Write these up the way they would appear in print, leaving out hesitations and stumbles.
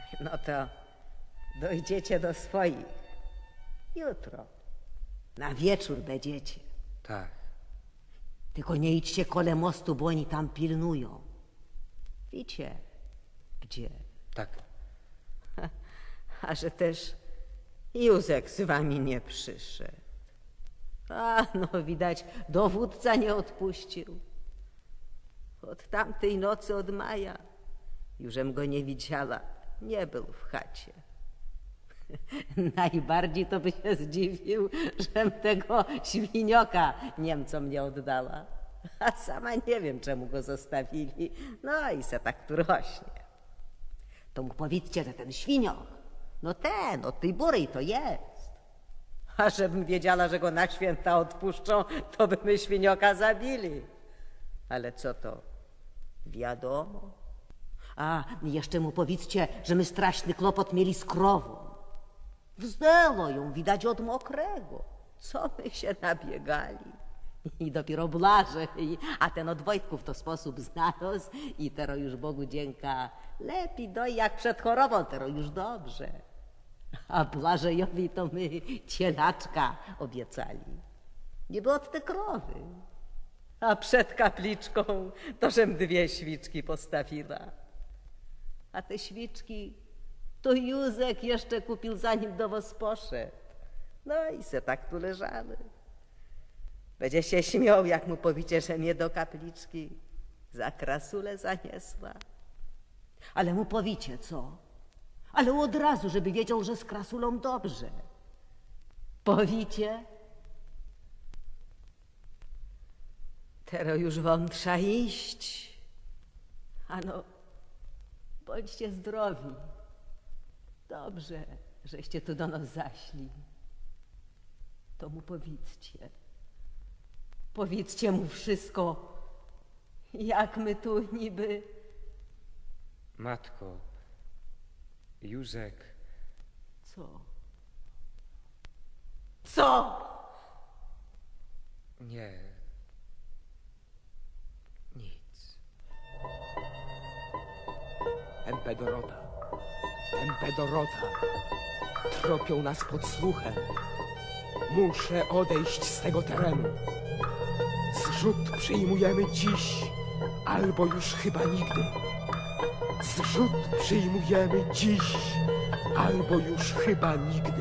No to dojdziecie do swoich. Jutro. Na wieczór będziecie. Tak. Tylko nie idźcie kole mostu, bo oni tam pilnują. Wiecie, gdzie? Tak. A że też Józek z wami nie przyszedł. A, no widać, dowódca nie odpuścił. Od tamtej nocy, od maja, jużem go nie widziała, nie był w chacie. Najbardziej to by się zdziwił, żem tego świnioka Niemcom nie oddała. A sama nie wiem, czemu go zostawili. No i se tak tu rośnie. To mu powiedzcie, że ten świniok, no ten, od tej burej to jest. A żebym wiedziała, że go na święta odpuszczą, to by my świnioka zabili. Ale co to? Wiadomo. A jeszcze mu powiedzcie, że my straszny kłopot mieli z krową. Wzdęło ją, widać od mokrego. Co my się nabiegali. I dopiero Blażej, a ten od Wojtków to sposób znalazł i tero już Bogu dzięka. Lepiej doj jak przed chorobą, tero już dobrze. A Blażejowi to my cielaczka obiecali. Niby od te krowy. A przed kapliczką to żem 2 świczki postawiła. A te świczki to Józek jeszcze kupił, zanim do was poszedł. No i se tak tu leżały. Będzie się śmiał, jak mu powiecie, że mnie do kapliczki za krasulę zaniesła. Ale mu powiecie, co? Ale od razu, żeby wiedział, że z krasulą dobrze. Powicie? Teraz już wam trzeba iść. Ano, bądźcie zdrowi. Dobrze, żeście tu do nas zaszli. To mu powiedzcie. Powiedzcie mu wszystko, jak my tu niby... Matko, Józek... Co? Co? Nie. Nic. Empedorota. Empedorota. Tropią nas podsłuchem. Muszę odejść z tego terenu. Zrzut przyjmujemy dziś, albo już chyba nigdy. Zrzut przyjmujemy dziś, albo już chyba nigdy.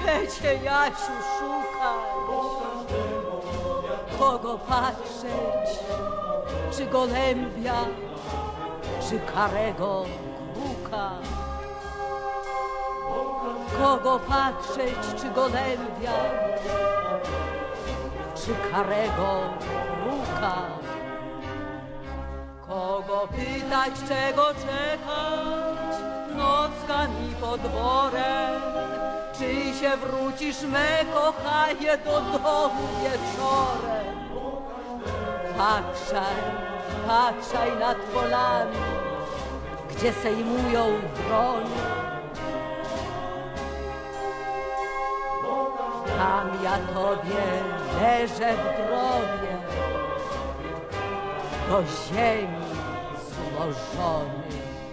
Gdzie cię, Jasiu, szukać? Kogo patrzeć? Czy gołębia, czy karego kruka? Kogo patrzeć, czy gołębia, czy karego kruka? Kogo pytać, czego czekać? Nocka mi pod worek. Czy się wrócisz, me kochanie, do domu wieczorem? Patrzaj, patrzaj nad polami, gdzie sejmują wrony. Tam ja tobie leżę w grobie, do ziemi złożony.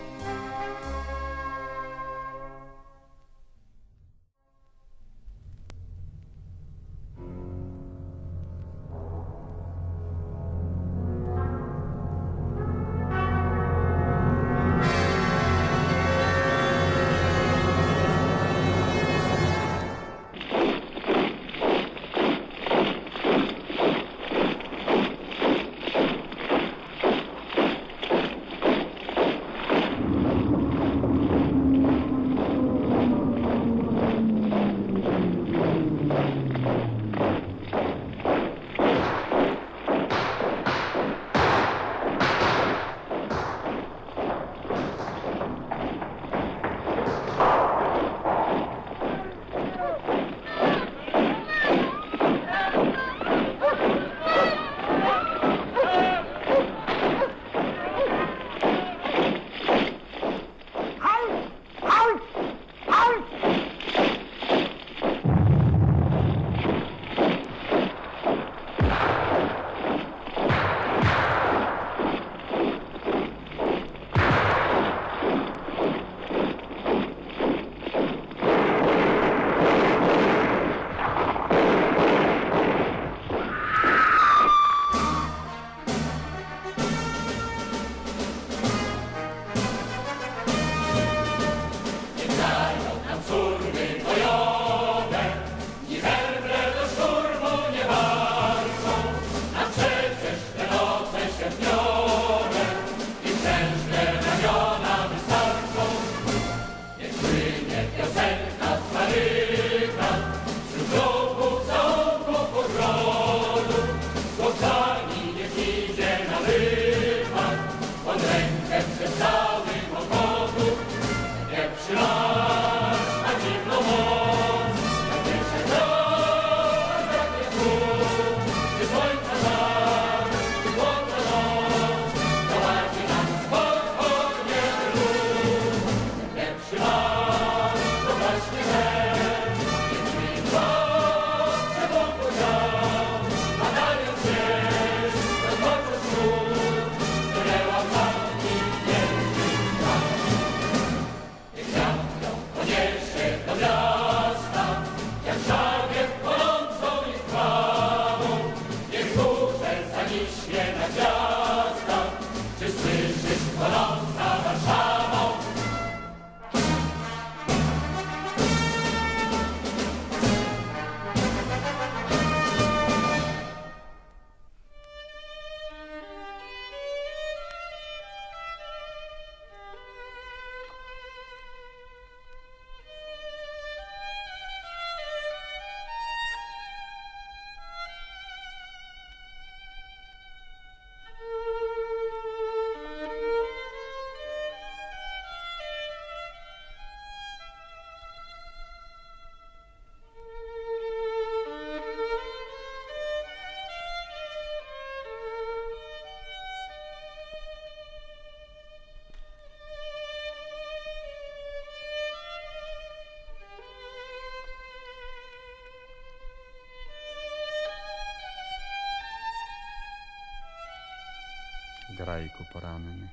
Grajku poranny,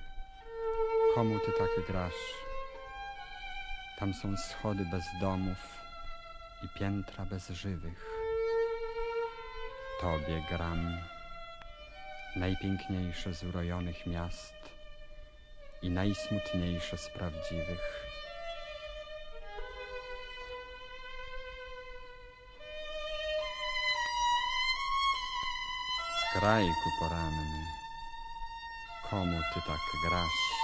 komu ty tak grasz? Tam są schody bez domów i piętra bez żywych. Tobie gram, najpiękniejsze z urojonych miast i najsmutniejsze z prawdziwych. Krajku poranny, komu ty tak grasz?